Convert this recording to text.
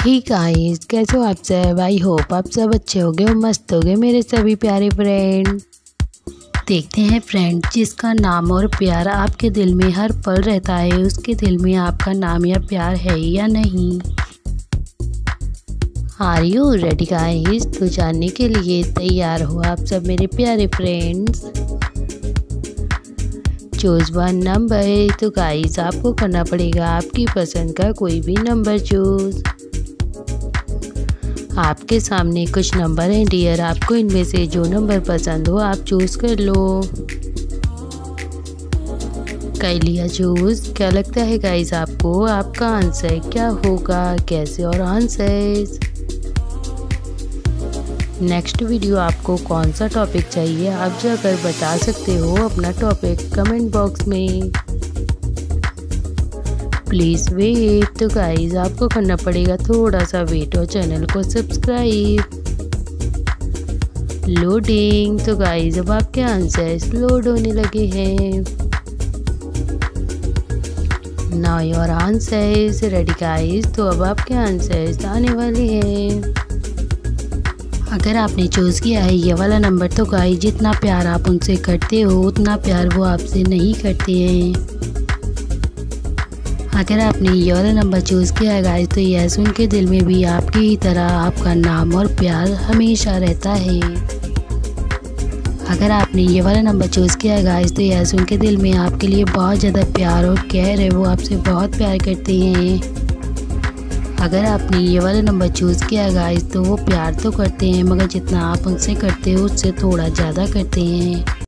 Hey guys, कैसे हो आप सब। आई होप आप सब अच्छे होगे और मस्त होगे मेरे सभी प्यारे फ्रेंड। देखते हैं फ्रेंड, जिसका नाम और प्यार आपके दिल में हर पल रहता है, उसके दिल में आपका नाम या प्यार है या नहीं। Are you ready guys? तो जानने के लिए तैयार हो आप सब मेरे प्यारे फ्रेंड्स। Choose one number. तो गाइस आपको करना पड़ेगा आपकी पसंद का कोई भी नंबर चूज। आपके सामने कुछ नंबर हैं डियर, आपको इनमें से जो नंबर पसंद हो आप चूज कर लो। कर लिया चूज? क्या लगता है गाइस आपको आपका आंसर क्या होगा? कैसे और आंसर। नेक्स्ट वीडियो आपको कौन सा टॉपिक चाहिए आप जाकर बता सकते हो अपना टॉपिक कमेंट बॉक्स में। Please wait. तो गाइस आपको करना पड़ेगा थोड़ा सा वेट और चैनल को सब्सक्राइब। लोडिंग। तो गाइस अब आपके आंसर्स लोड होने लगे हैं। Now your answers ready guys. तो अब आपके आंसर्स आने वाले हैं। अगर आपने चूज़ किया है ये वाला नंबर, तो गाइस जितना प्यार आप उनसे करते हो उतना प्यार वो आपसे नहीं करते हैं। अगर आपने ये वाला नंबर चूज़ किया है गाइस, तो यस उनके दिल में भी आपकी ही तरह आपका नाम और प्यार हमेशा रहता है। अगर आपने ये वाला नंबर चूज़ किया है गाइस, तो यस उनके दिल में आपके लिए बहुत ज़्यादा प्यार और केयर है, वो आपसे बहुत प्यार करते हैं। अगर आपने ये वाला नंबर चूज़ किया है गाइस, तो वो प्यार तो करते हैं मगर जितना आप उनसे करते हो उससे थोड़ा ज़्यादा करते हैं।